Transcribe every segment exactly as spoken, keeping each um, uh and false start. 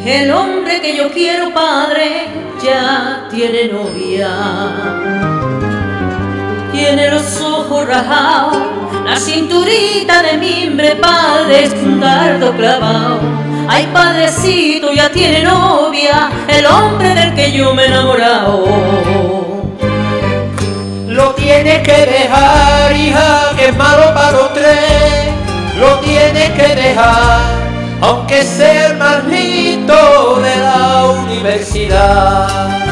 El hombre que yo quiero, padre, ya tiene novia. Tiene los ojos rajados, la cinturita de mimbre, padre, es un dardo clavado. Ay, padrecito, ya tiene novia, el hombre del que yo me he enamorado. Lo tienes que dejar, hija, que es malo para los tres. Lo tienes que dejar, aunque sea el más lindo de la universidad.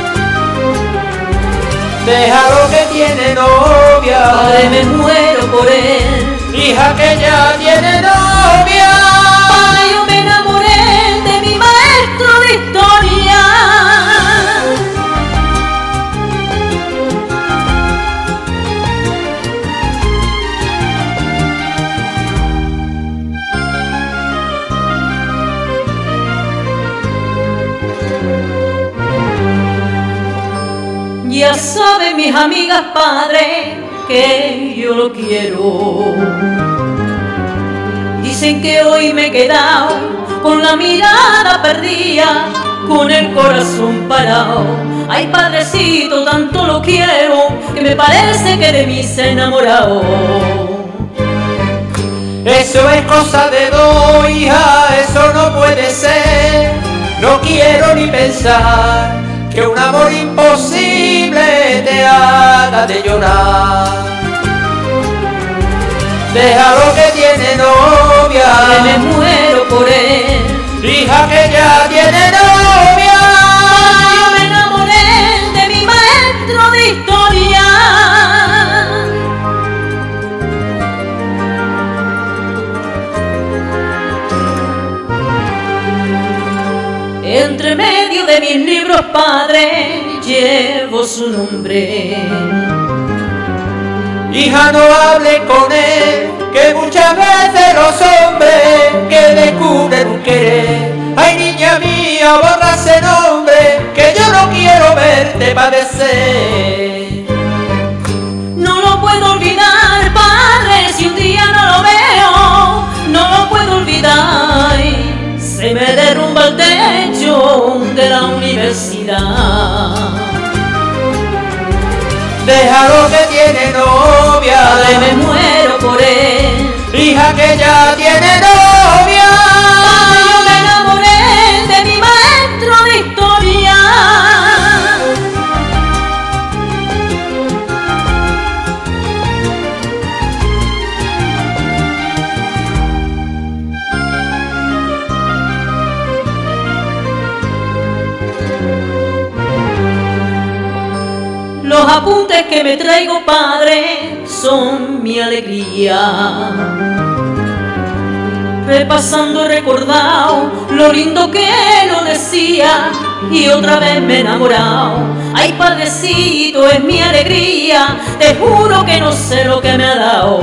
Déjalo que tiene novia, Padre, me muero por él. hija, que ya tiene novia. Padre, yo me enamoré de mi maestro de historia. Ya saben mis amigas, padre, que yo lo quiero. Dicen que hoy me he quedado con la mirada perdida, con el corazón parado. Ay, padrecito, tanto lo quiero, que me parece que de mí se ha enamorado. Eso es cosa de dos, hija, eso no puede ser. No quiero ni pensar que un amor imposible te haga de llorar. Déjalo que tiene novia, Que me muero por él. hija, que ya tiene novia. Yo me enamoré de mi maestro de historia. Entre medio de mis libros, padre, llevo su nombre. Hija, no hable con él, que muchas veces los hombres que descubren un querer. Ay, niña mía, borra ese nombre, que yo no quiero verte padecer. No lo puedo olvidar, padre, si un día no lo veo, no lo puedo olvidar. Se me derrumba el techo de la universidad. Déjalo que tiene novia, Padre, me muero por él. hija, que ya tiene novia. Padre, yo me enamoré de mi maestro de historia. Los apuntes que me traigo, padre, son mi alegría. Repasando he recordado lo lindo que lo decía y otra vez me he enamorado. Ay, padrecito, es mi alegría, te juro que no sé lo que me ha dado.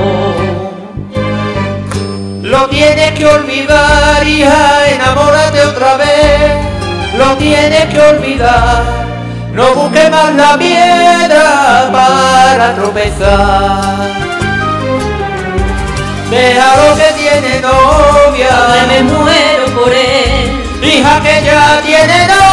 Lo tienes que olvidar, hija, enamórate otra vez. Lo tienes que olvidar, no busques más la piedra para tropezar. Déjalo que tiene novia, Padre, me muero por él. hija, que ya tiene novia.